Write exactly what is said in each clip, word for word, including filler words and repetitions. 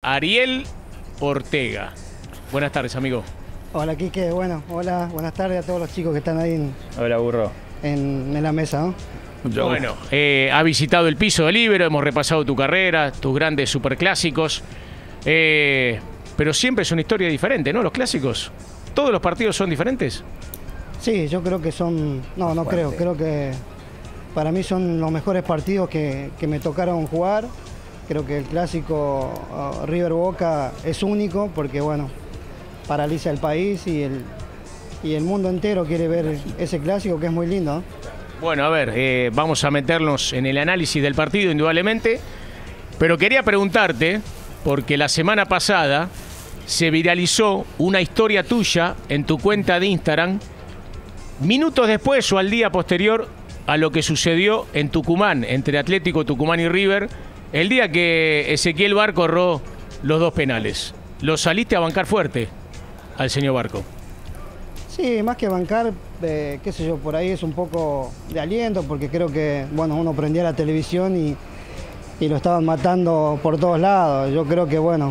Ariel Ortega. Buenas tardes, amigo. Hola, Quique. Bueno, hola, buenas tardes a todos los chicos que están ahí en, Hola, burro. en, en la mesa, ¿no? Bueno, eh, ha visitado el piso del Ibero, hemos repasado tu carrera, tus grandes superclásicos, eh, pero siempre es una historia diferente, ¿no? Los clásicos, ¿todos los partidos son diferentes? Sí, yo creo que son... No, no creo, creo que para mí son los mejores partidos que, que me tocaron jugar. Creo que el clásico uh, River Boca es único porque, bueno, paraliza el país y el, y el mundo entero quiere ver ese clásico que es muy lindo, ¿no? Bueno, a ver, eh, vamos a meternos en el análisis del partido, indudablemente, pero quería preguntarte, porque la semana pasada se viralizó una historia tuya en tu cuenta de Instagram, minutos después o al día posterior a lo que sucedió en Tucumán, entre Atlético Tucumán y River, el día que Ezequiel Barco erró los dos penales. ¿Lo saliste a bancar fuerte al señor Barco? Sí, más que bancar, eh, qué sé yo, por ahí es un poco de aliento, porque creo que, bueno, uno prendía la televisión y, y lo estaban matando por todos lados. Yo creo que, bueno,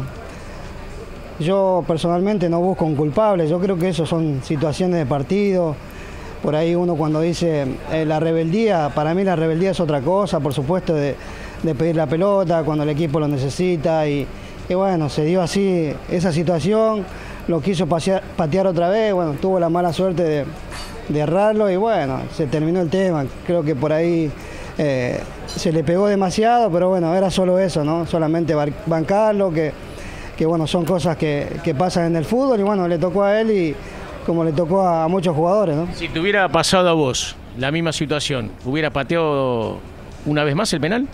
yo personalmente no busco un culpable, yo creo que eso son situaciones de partido. Por ahí uno cuando dice eh, la rebeldía, para mí la rebeldía es otra cosa, por supuesto, de, de pedir la pelota cuando el equipo lo necesita y, y bueno, se dio así esa situación. Lo quiso pasear, patear otra vez, bueno, tuvo la mala suerte de, de errarlo y bueno, se terminó el tema. Creo que por ahí eh, se le pegó demasiado, pero bueno, era solo eso, ¿no? Solamente bancarlo, que, que bueno, son cosas que, que pasan en el fútbol y bueno, le tocó a él y como le tocó a muchos jugadores, ¿no? Si te hubiera pasado a vos la misma situación, ¿hubiera pateado una vez más el penal?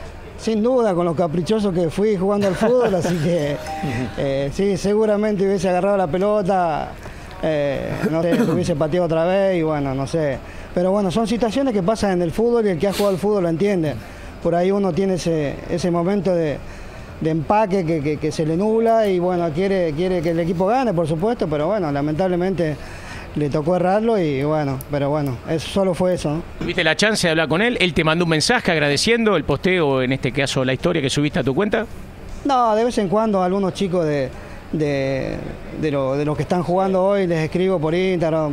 Sin duda, con lo caprichoso que fui jugando al fútbol, así que eh, sí, seguramente hubiese agarrado la pelota, eh, no sé, lo hubiese pateado otra vez y bueno, no sé. Pero bueno, son situaciones que pasan en el fútbol y el que ha jugado al fútbol lo entiende. Por ahí uno tiene ese, ese momento de, de empaque que, que, que se le nubla y bueno, quiere, quiere que el equipo gane, por supuesto, pero bueno, lamentablemente le tocó errarlo y bueno, pero bueno, eso solo fue eso, ¿no? ¿Tuviste la chance de hablar con él? ¿Él te mandó un mensaje agradeciendo el posteo, en este caso la historia que subiste a tu cuenta? No, de vez en cuando algunos chicos de, de, de, lo, de los que están jugando hoy les escribo por Instagram,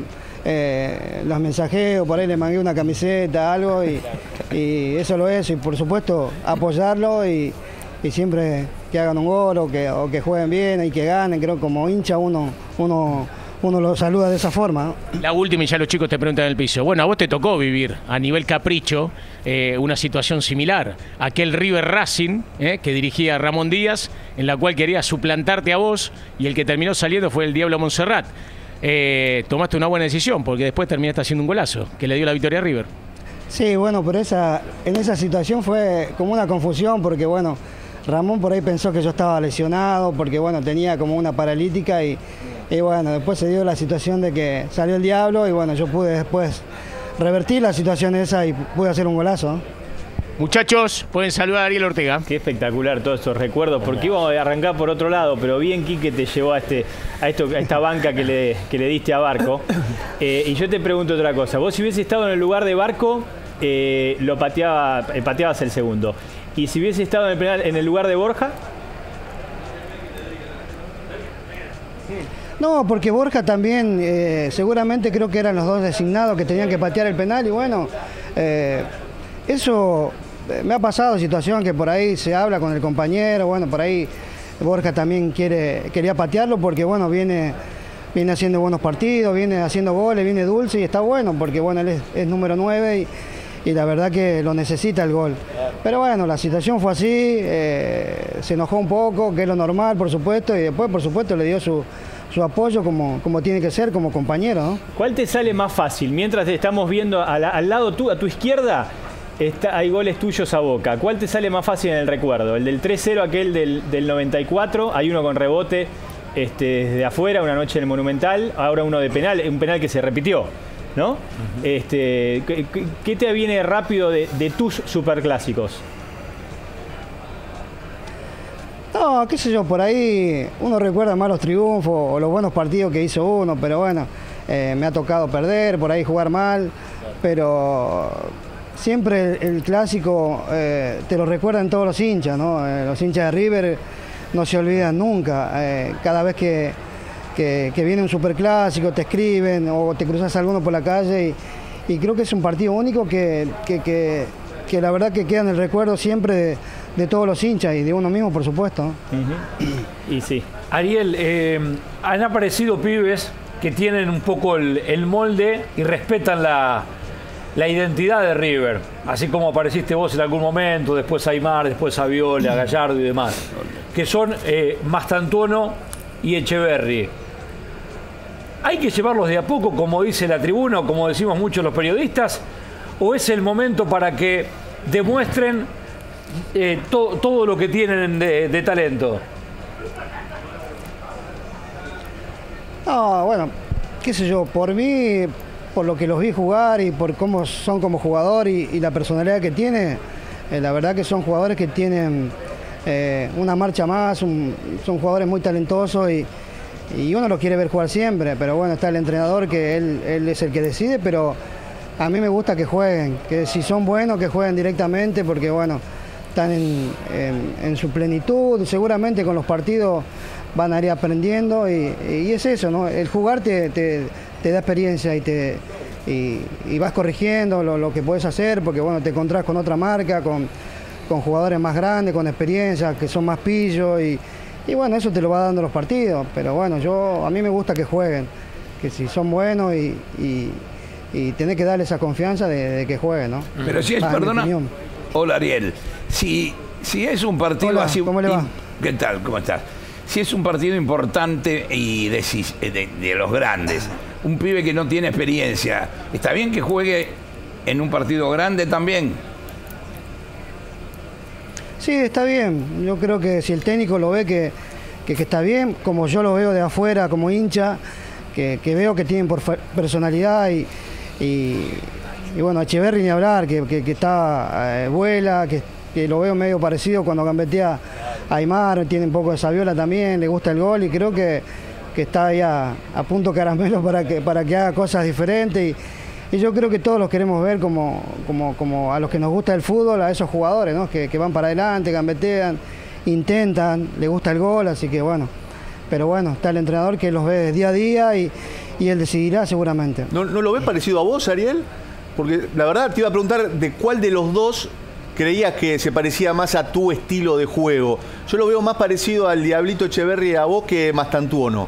eh, los mensajeo, por ahí les mandé una camiseta, algo y, y eso lo es, y por supuesto apoyarlo y, y siempre que hagan un gol o que, o que jueguen bien y que ganen, creo que como hincha uno... uno uno lo saluda de esa forma, ¿no? La última y ya los chicos te preguntan en el piso. Bueno, a vos te tocó vivir a nivel capricho eh, una situación similar. Aquel River Racing eh, que dirigía Ramón Díaz, en la cual quería suplantarte a vos y el que terminó saliendo fue el Diablo Montserrat. Eh, tomaste una buena decisión porque después terminaste haciendo un golazo que le dio la victoria a River. Sí, bueno, pero esa, en esa situación fue como una confusión porque, bueno, Ramón por ahí pensó que yo estaba lesionado porque, bueno, tenía como una paralítica y... Y bueno, después se dio la situación de que salió el Diablo y bueno, yo pude después revertir la situación esa y pude hacer un golazo, ¿no? Muchachos, pueden saludar a Ariel Ortega. Qué espectacular todos esos recuerdos, porque íbamos a arrancar por otro lado, pero bien Quique te llevó a, este, a, esto, a esta banca que le, que le diste a Barco. Eh, y yo te pregunto otra cosa, vos si hubiese estado en el lugar de Barco, eh, lo pateaba, eh, pateabas el segundo. Y si hubiese estado en el, penal, en el lugar de Borja... No, porque Borja también, eh, seguramente creo que eran los dos designados que tenían que patear el penal y bueno, eh, eso eh, me ha pasado situación que por ahí se habla con el compañero, bueno, por ahí Borja también quiere, quería patearlo porque bueno, viene, viene haciendo buenos partidos, viene haciendo goles, viene dulce y está bueno porque bueno, él es, es número nueve y, y la verdad que lo necesita el gol. Pero bueno, la situación fue así, eh, se enojó un poco, que es lo normal por supuesto, y después por supuesto le dio su... su apoyo como, como tiene que ser, como compañero, ¿no? ¿Cuál te sale más fácil? Mientras te estamos viendo a la, al lado tú, a tu izquierda, está, hay goles tuyos a Boca. ¿Cuál te sale más fácil en el recuerdo? ¿El del tres cero, aquel del, del noventa y cuatro? Hay uno con rebote este, desde afuera, una noche en el Monumental. Ahora uno de penal, un penal que se repitió, ¿no? Uh-huh. este, ¿qué, ¿Qué te viene rápido de, de tus superclásicos? No, qué sé yo, por ahí uno recuerda más los triunfos o los buenos partidos que hizo uno, pero bueno, eh, me ha tocado perder, por ahí jugar mal, pero siempre el, el clásico eh, te lo recuerdan todos los hinchas, ¿no? Eh, los hinchas de River no se olvidan nunca. Eh, cada vez que, que, que viene un superclásico te escriben o te cruzas a alguno por la calle y, y creo que es un partido único que, que, que, que la verdad que queda en el recuerdo siempre de, de todos los hinchas y de uno mismo, por supuesto. Uh-huh. Y sí. Ariel, eh, han aparecido pibes que tienen un poco el, el molde y respetan la, la identidad de River, así como apareciste vos en algún momento, después Aymar, después Saviola, Gallardo y demás, que son eh, Mastantuono y Echeverri. ¿Hay que llevarlos de a poco, como dice la tribuna, o como decimos muchos los periodistas, o es el momento para que demuestren eh, to, todo lo que tienen de, de talento? No, bueno, qué sé yo, por mí, por lo que los vi jugar y por cómo son como jugador y, y la personalidad que tiene, eh, la verdad que son jugadores que tienen eh, una marcha más, un, son jugadores muy talentosos y, y uno los quiere ver jugar siempre, pero bueno, está el entrenador que él, él es el que decide, pero a mí me gusta que jueguen, que si son buenos que jueguen directamente porque bueno, están en, en, en su plenitud, seguramente con los partidos van a ir aprendiendo y, y es eso, ¿no? El jugar te, te, te da experiencia y, te, y, y vas corrigiendo lo, lo que puedes hacer porque bueno, te encontrás con otra marca, con, con jugadores más grandes, con experiencia, que son más pillos y, y bueno, eso te lo va dando los partidos, pero bueno, yo a mí me gusta que jueguen, que si son buenos y, y, y tenés que darle esa confianza de, de que jueguen, ¿no? Pero si es, ah, perdona, hola Ariel, si, si es un partido hola, así... ¿cómo le va? ¿Qué tal? ¿Cómo estás? Si es un partido importante y de, de, de los grandes, un pibe que no tiene experiencia, ¿está bien que juegue en un partido grande también? Sí, está bien. Yo creo que si el técnico lo ve que, que, que está bien, como yo lo veo de afuera como hincha, que, que veo que tienen por personalidad y, y, y bueno, Echeverri ni hablar, que, que, que está eh, vuela, que, que lo veo medio parecido cuando gambetea a Aymar, tiene un poco de Saviola también, le gusta el gol y creo que, que está ahí a, a punto caramelo para que, para que haga cosas diferentes y, y yo creo que todos los queremos ver como, como, como a los que nos gusta el fútbol, a esos jugadores, ¿no? que, que van para adelante, gambetean, intentan, le gusta el gol, así que bueno, pero bueno, está el entrenador que los ve día a día y, y él decidirá seguramente. ¿No, ¿No lo ves parecido a vos, Ariel? Porque la verdad te iba a preguntar de cuál de los dos creías que se parecía más a tu estilo de juego. Yo lo veo más parecido al Diablito Echeverri a vos que Mastantuono.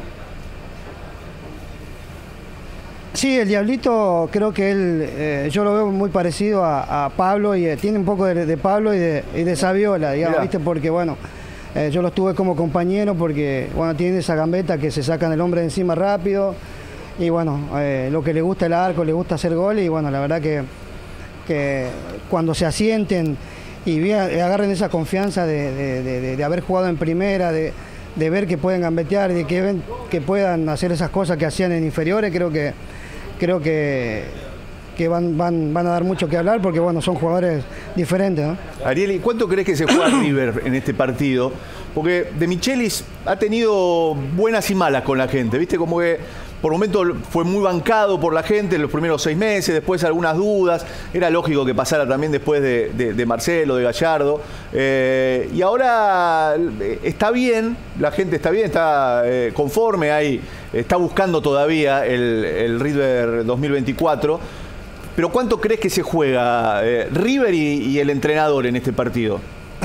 Sí, el Diablito creo que él, eh, yo lo veo muy parecido a, a Pablo y eh, tiene un poco de, de Pablo y de, y de Saviola, digamos, ¿viste? Porque bueno, eh, yo los tuve como compañero porque bueno, tiene esa gambeta que se sacan el hombre de encima rápido y bueno, eh, lo que le gusta el arco, le gusta hacer gol y bueno, la verdad que que cuando se asienten y agarren esa confianza de, de, de, de haber jugado en primera, de, de ver que pueden gambetear, de que, ven, que puedan hacer esas cosas que hacían en inferiores, creo que, creo que, que van, van, van a dar mucho que hablar porque bueno, son jugadores diferentes, ¿no? Ariel, ¿y cuánto crees que se juega River en este partido? Porque De Michelis ha tenido buenas y malas con la gente, ¿viste? Como que por momentos fue muy bancado por la gente en los primeros seis meses, después algunas dudas. Era lógico que pasara también después de, de, de Marcelo, de Gallardo. Eh, y ahora está bien, la gente está bien, está eh, conforme, ahí, está buscando todavía el, el River dos mil veinticuatro. Pero ¿cuánto crees que se juega eh, River y, y el entrenador en este partido?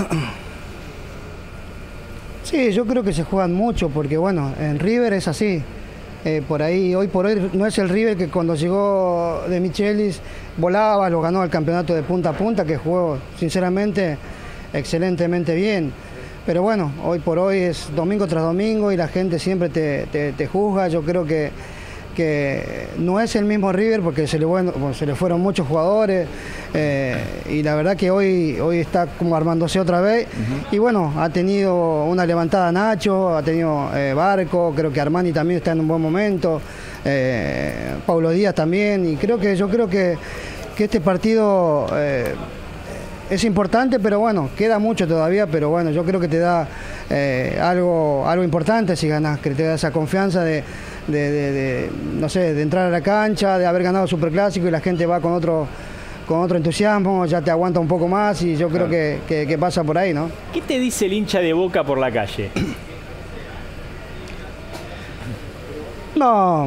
Sí, yo creo que se juegan mucho porque bueno, en River es así. Eh, por ahí, hoy por hoy no es el River que cuando llegó De Michelis volaba, lo ganó al campeonato de punta a punta, que jugó sinceramente excelentemente bien. Pero bueno, hoy por hoy es domingo tras domingo y la gente siempre te, te, te juzga. Yo creo que, que no es el mismo River porque se le, bueno, se le fueron muchos jugadores eh, y la verdad que hoy, hoy está como armándose otra vez. Uh-huh. Y bueno, ha tenido una levantada Nacho, ha tenido eh, Barco, creo que Armani también está en un buen momento, eh, Paulo Díaz también y creo que yo creo que, que este partido eh, es importante, pero bueno, queda mucho todavía, pero bueno, yo creo que te da eh, algo, algo importante si ganas, que te da esa confianza de De, de, de, no sé, de entrar a la cancha, de haber ganado Superclásico y la gente va con otro, con otro entusiasmo, ya te aguanta un poco más y yo creo que, que, que pasa por ahí, ¿no? ¿Qué te dice el hincha de Boca por la calle? No,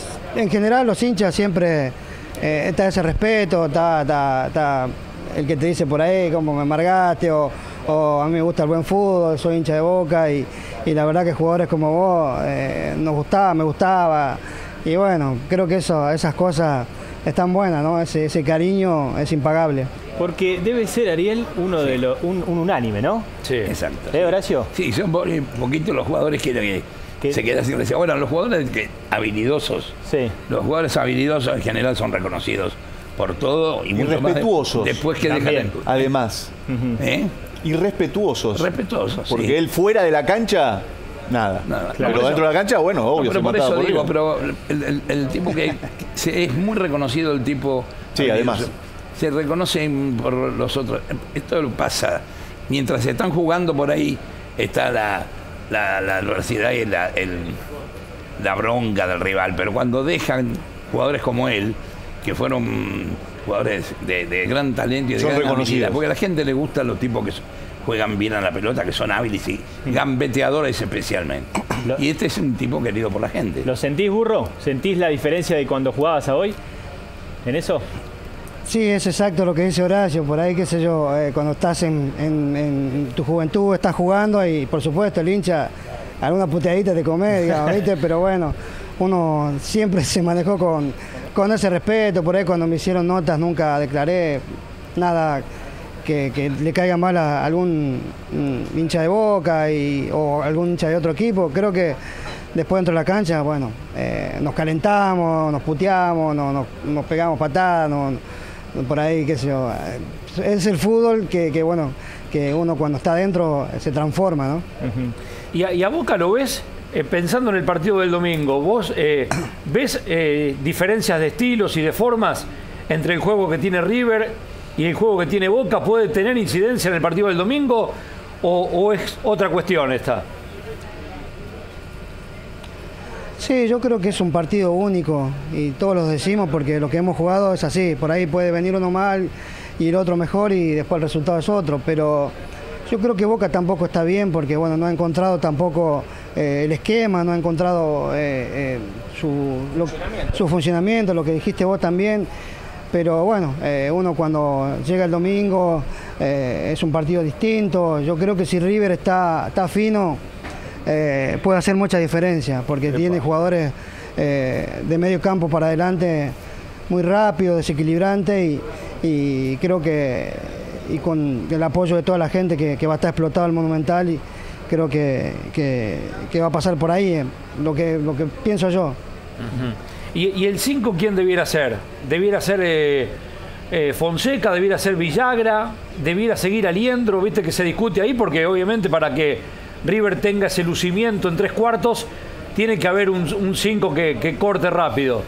en general los hinchas siempre eh, está ese respeto, está, está, está el que te dice por ahí como me amargaste o, o a mí me gusta el buen fútbol, soy hincha de Boca y, y la verdad que jugadores como vos eh, nos gustaba, me gustaba y bueno, creo que eso, esas cosas están buenas, ¿no? Ese, ese cariño es impagable. Porque debe ser, Ariel, uno de los, un, un unánime, ¿no? Sí. Exacto. ¿Eh, Horacio? Sí, son un poquito los jugadores que, que ¿Qué? se quedan sin decir. Bueno, los jugadores que, habilidosos, Sí. los jugadores habilidosos en general son reconocidos por todo y, Y mucho más respetuosos. de- después que También. dejan. Además, ¿Eh? irrespetuosos. Respetuosos. Porque sí. él fuera de la cancha, nada. Nada. Pero Claro. dentro de la cancha, bueno, No, obvio, pero se por mataba eso por digo, él. pero el, el- el tipo que se- es muy reconocido el tipo. Sí, además. Se reconoce por los otros. Esto pasa. Mientras se están jugando por ahí, está la, la, la adversidad y la, el- la bronca del rival. Pero cuando dejan jugadores como él, que fueron jugadores de, de gran talento y de Son gran reconocidos. habilidad, porque a la gente le gustan los tipos que juegan bien a la pelota, que son hábiles y gambeteadores especialmente. Lo- Y este es un tipo querido por la gente. ¿Lo sentís, Burro? ¿Sentís la diferencia de cuando jugabas a hoy? ¿En eso? Sí, es exacto lo que dice Horacio, por ahí qué sé yo, eh, cuando estás en, en- en tu juventud, estás jugando y por supuesto el hincha alguna puteadita te come, digamos, ¿viste? Pero bueno, uno siempre se manejó con, con ese respeto, por ahí cuando me hicieron notas nunca declaré nada que, que le caiga mal a algún mm, hincha de Boca y, o algún hincha de otro equipo, creo que después dentro de la cancha, bueno, eh, nos calentamos, nos puteamos, nos, nos- nos pegamos patadas, nos- por ahí, qué sé yo. eh, Es el fútbol que, que, bueno, que uno cuando está adentro se transforma, ¿no? ¿Y a, y a Boca lo ves? Eh, pensando en el partido del domingo, ¿vos eh, ves eh, diferencias de estilos y de formas entre el juego que tiene River y el juego que tiene Boca? ¿Puede tener incidencia en el partido del domingo o, o es otra cuestión esta? Sí, yo creo que es un partido único y todos lo decimos porque lo que hemos jugado es así. Por ahí puede venir uno mal y el otro mejor y después el resultado es otro. Pero yo creo que Boca tampoco está bien porque bueno, no ha encontrado tampoco eh, el esquema, no ha encontrado eh, eh, su, lo- su funcionamiento, lo que dijiste vos también. Pero bueno, eh, uno cuando llega el domingo eh, es un partido distinto. Yo creo que si River está, está fino, eh, puede hacer mucha diferencia, porque tiene jugadores eh, de medio campo para adelante muy rápido, desequilibrante y, y creo que y con el apoyo de toda la gente que, que va a estar explotado el Monumental y creo que, que, que va a pasar por ahí, eh, lo que, lo que pienso yo. ¿Y, y el cinco quién debiera ser? ¿Debiera ser eh, eh, Fonseca? ¿Debiera ser Villagra? ¿Debiera seguir Aliendro? ¿Viste que se discute ahí? Porque obviamente para que River tenga ese lucimiento en tres cuartos, tiene que haber un cinco que, que corte rápido.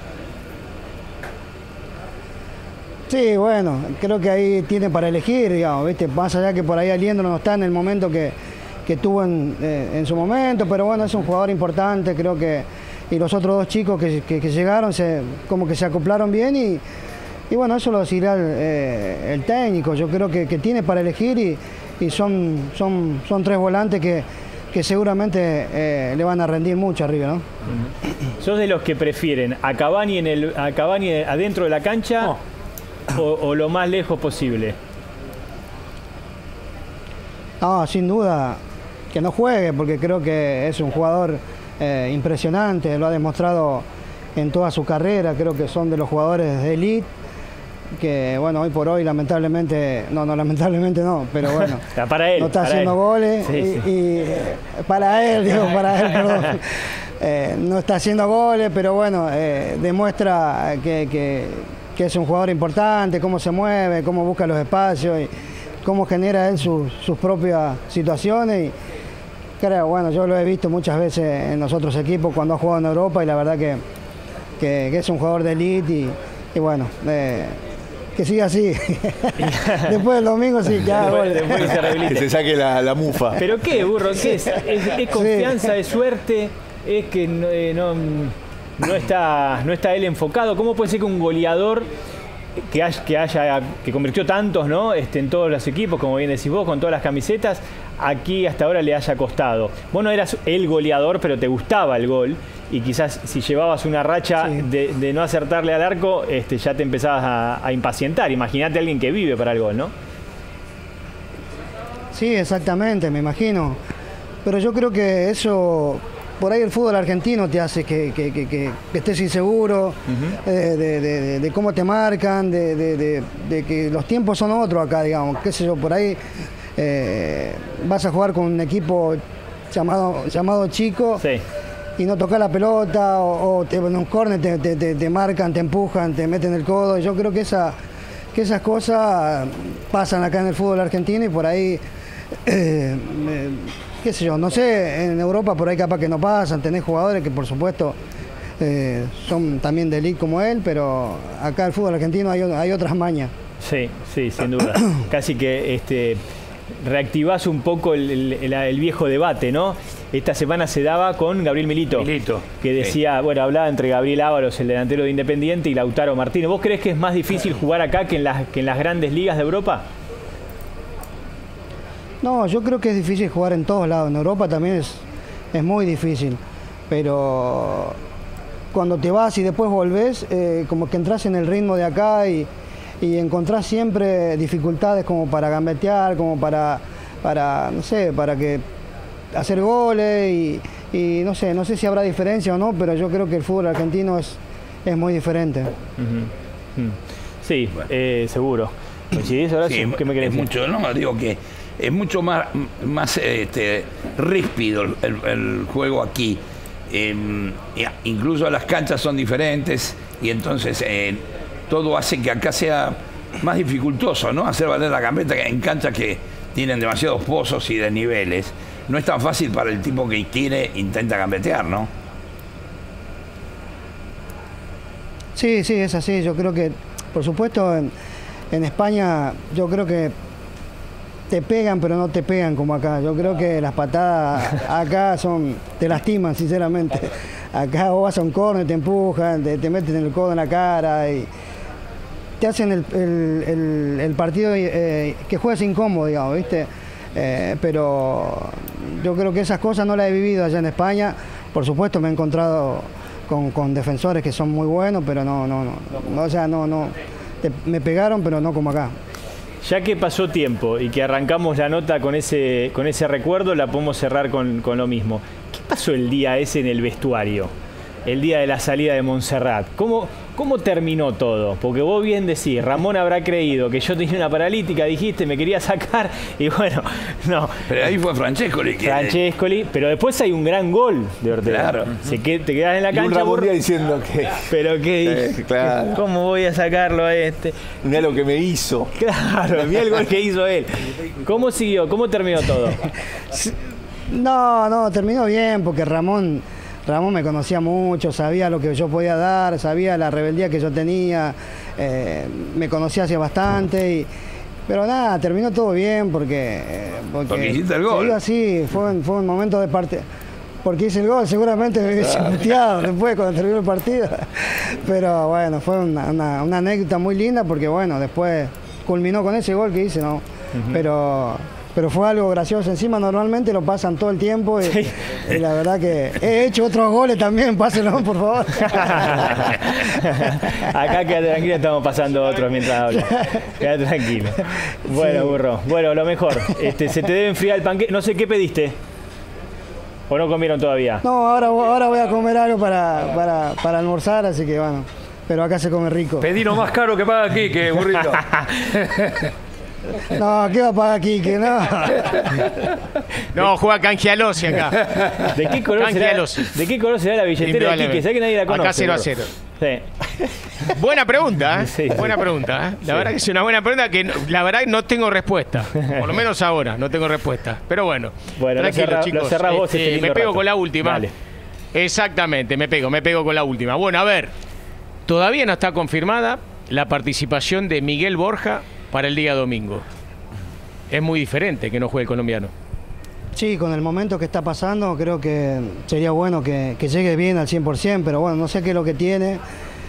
Sí, bueno, creo que ahí tiene para elegir, digamos, ¿viste? Más allá que por ahí Aliendro no está en el momento que, que tuvo en, eh, en su momento, pero bueno, es un jugador importante, creo que, y los otros dos chicos que, que- que llegaron se, como que se acoplaron bien y, y bueno, eso lo decidirá el, eh, el técnico, yo creo que, que tiene para elegir y, y son, son, son tres volantes que, que seguramente eh, le van a rendir mucho arriba, ¿no? ¿Sos de los que prefieren a Cavani, en el, a Cavani adentro de la cancha No. o, o lo más lejos posible? No, sin duda que no juegue, porque creo que es un jugador eh, impresionante, lo ha demostrado en toda su carrera, creo que son de los jugadores de elite, que bueno, hoy por hoy lamentablemente, no, no, lamentablemente no, pero bueno, Para él. no está para haciendo él. goles Sí, y, sí. y, eh, para él, digo, para él, perdón. Eh, no está haciendo goles, pero bueno, eh, demuestra que, que- que es un jugador importante, cómo se mueve, cómo busca los espacios y cómo genera él sus, sus propias situaciones. Y creo, bueno, yo lo he visto muchas veces en los otros equipos cuando ha jugado en Europa y la verdad que, que- que es un jugador de elite y, y bueno, eh, que siga así. Después del domingo sí, que haga Después- goles. después que se Que rehabilite. se saque la, la mufa. ¿Pero qué, Burro? ¿Qué es? ¿Es, es confianza, es suerte? ¿Es que no, eh, no, no está, no está él enfocado? ¿Cómo puede ser que un goleador que haya, que, haya, que convirtió tantos, ¿no? Este, en todos los equipos, como bien decís vos, con todas las camisetas, aquí hasta ahora le haya costado. Vos no eras el goleador, pero te gustaba el gol. Y quizás si llevabas una racha sí. de, de no acertarle al arco, este, ya te empezabas a, a impacientar. Imagínate a alguien que vive para el gol, ¿no? Sí, exactamente, me imagino. Pero yo creo que eso, por ahí el fútbol argentino te hace que, que, que, que estés inseguro, uh-huh. de, de, de, de cómo te marcan, de, de, de, de que los tiempos son otros acá, digamos. Qué sé yo, por ahí eh, vas a jugar con un equipo llamado, llamado chico. Sí. Y no tocar la pelota, o, o te, en un córner te, te, te, te marcan, te empujan, te meten el codo. Yo creo que, esa, que esas cosas pasan acá en el fútbol argentino y por ahí, eh, eh, qué sé yo, no sé, en Europa por ahí capaz que no pasan, tenés jugadores que por supuesto eh, son también de elite como él, pero acá el fútbol argentino hay, hay otras mañas. Sí, sí, sin duda. Casi que este, reactivás un poco el, el, el viejo debate, ¿no? Esta semana se daba con Gabriel Milito, Milito. que decía, sí. bueno, hablaba entre Gabriel Ávaros, el delantero de Independiente, y Lautaro Martínez. ¿Vos creés que es más difícil jugar acá que en las, que en las grandes ligas de Europa? No, yo creo que es difícil jugar en todos lados. En Europa también es, es muy difícil. Pero cuando te vas y después volvés, eh, como que entras en el ritmo de acá y, y encontrás siempre dificultades como para gambetear, como para, para no sé, para que hacer goles y, y no sé, no sé si habrá diferencia o no, pero yo creo que el fútbol argentino es, es muy diferente. Uh-huh. Sí, bueno. eh, seguro. ¿Coincidís ahora? Sí, ¿Qué me querés es decir? mucho, no, digo que es mucho más, más este, ríspido el, el, el juego aquí. Eh, incluso las canchas son diferentes y entonces eh, todo hace que acá sea más dificultoso, ¿no? Hacer valer la gambeta en canchas que tienen demasiados pozos y desniveles. No es tan fácil para el tipo que quiere, intenta gambetear, ¿no? Sí, sí, es así. Yo creo que, por supuesto, en, en España, yo creo que te pegan, pero no te pegan como acá. Yo creo que las patadas acá son, te lastiman, sinceramente. Acá vos vas a un córner, te empujan, te, te meten el codo en la cara y te hacen el, el, el, el partido eh, que juegas incómodo, digamos, ¿viste? Eh, pero yo creo que esas cosas no las he vivido allá en España. Por supuesto me he encontrado con, con defensores que son muy buenos, pero no, no, no, no o sea, no, no, te, me pegaron, pero no como acá. Ya que pasó tiempo y que arrancamos la nota con ese, con ese recuerdo, la podemos cerrar con, con lo mismo. ¿Qué pasó el día ese en el vestuario? El día de la salida de Montserrat. ¿Cómo, cómo terminó todo? Porque vos bien decís, Ramón habrá creído que yo tenía una paralítica, dijiste, me quería sacar, y bueno, no. Pero ahí fue Francescoli. Que... Francescoli, pero después hay un gran gol de Ortega. Claro. Se que, te quedás en la cancha. Y un Ramón por... diciendo que... Pero qué eh, claro. ¿Cómo voy a sacarlo a este? Mirá lo que me hizo. Claro, mirá el gol que hizo él. ¿Cómo siguió? ¿Cómo terminó todo? No, no, terminó bien, porque Ramón... Ramón me conocía mucho, sabía lo que yo podía dar, sabía la rebeldía que yo tenía, eh, me conocía hace bastante, y, pero nada, terminó todo bien porque... Porque, porque hiciste el gol. Así, fue, un, fue un momento de parte... Porque hice el gol, seguramente me hubiese puteado después cuando terminó el partido. Pero bueno, fue una, una, una anécdota muy linda porque bueno, después culminó con ese gol que hice, ¿no? Uh-huh. Pero... Pero fue algo gracioso. Encima normalmente lo pasan todo el tiempo y, sí. y la verdad que he hecho otros goles también, pásenlo por favor. Acá quédate tranquilo, estamos pasando otros mientras hablas. Quédate tranquilo. Bueno, sí. Burro. Bueno, lo mejor. Este, se te debe enfriar el panqueque. No sé qué pediste. ¿O no comieron todavía? No, ahora, ahora voy a comer algo para, para, para almorzar, así que bueno. Pero acá se come rico. Pedí lo más caro que paga aquí, que burrito. No, ¿qué va a pagar Quique? No. No, juega canjealosi acá. ¿De qué color será, ¿De qué color será la billetera de Quique? ¿Sabes que nadie la conoce? Acá cero a cero. Sí. Buena pregunta, ¿eh? Sí, sí. Buena pregunta, ¿eh? La sí. verdad que es una buena pregunta que no, la verdad no tengo respuesta. Por lo menos ahora no tengo respuesta. Pero bueno, bueno tranquilo, lo cerra, chicos. Lo cerrás vos este, este me pego rato. con la última. Dale. Exactamente, me pego, me pego con la última. Bueno, a ver, todavía no está confirmada la participación de Miguel Borja para el día domingo. Es muy diferente que no juegue el colombiano. Sí, con el momento que está pasando creo que sería bueno que, que llegue bien al cien por ciento, pero bueno, no sé qué es lo que tiene.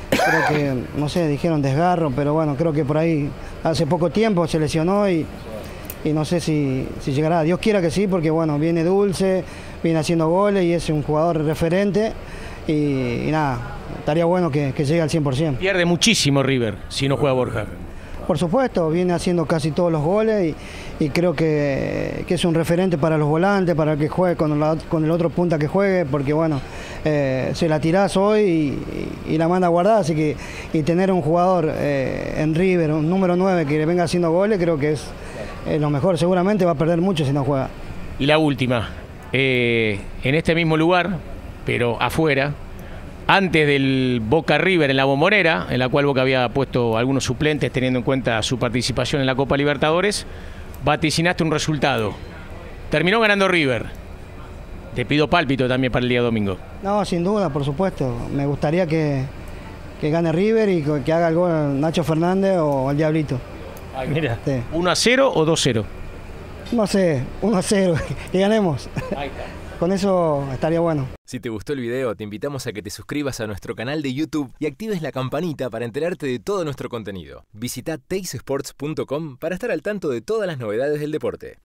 creo que, no sé, dijeron desgarro, pero bueno, creo que por ahí hace poco tiempo se lesionó y, y no sé si, si llegará. Dios quiera que sí, porque bueno, viene dulce, viene haciendo goles y es un jugador referente y, y nada, estaría bueno que, que llegue al cien por ciento. Pierde muchísimo River si no juega Borja. Por supuesto, viene haciendo casi todos los goles y, y creo que, que es un referente para los volantes, para el que juegue con, la, con el otro punta que juegue, porque bueno, eh, se la tirás hoy y, y la manda a guardar, así que y tener un jugador eh, en River, un número nueve que le venga haciendo goles, creo que es eh, lo mejor. Seguramente va a perder mucho si no juega. Y la última, eh, en este mismo lugar, pero afuera, antes del Boca River en la Bombonera, en la cual Boca había puesto algunos suplentes teniendo en cuenta su participación en la Copa Libertadores, vaticinaste un resultado. Terminó ganando River. Te pido pálpito también para el día domingo. No, sin duda, por supuesto. Me gustaría que, que gane River y que haga el gol Nacho Fernández o el Diablito. Ay, mira, sí. ¿uno a cero o dos a cero? No sé, uno a cero y ganemos. Ahí está. Con eso estaría bueno. Si te gustó el video, te invitamos a que te suscribas a nuestro canal de YouTube y actives la campanita para enterarte de todo nuestro contenido. Visita teis sports punto com para estar al tanto de todas las novedades del deporte.